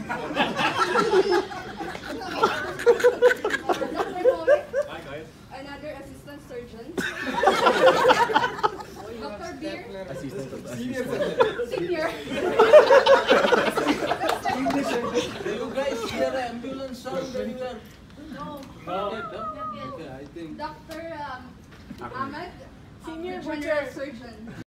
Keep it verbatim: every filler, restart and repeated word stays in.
Another assistant surgeon. Doctor Beer. Assistant. Senior. Senior. You guys hear the ambulance sound anywhere? No. No. Okay, I think. Doctor um, Ahmed. Senior General Surgeon.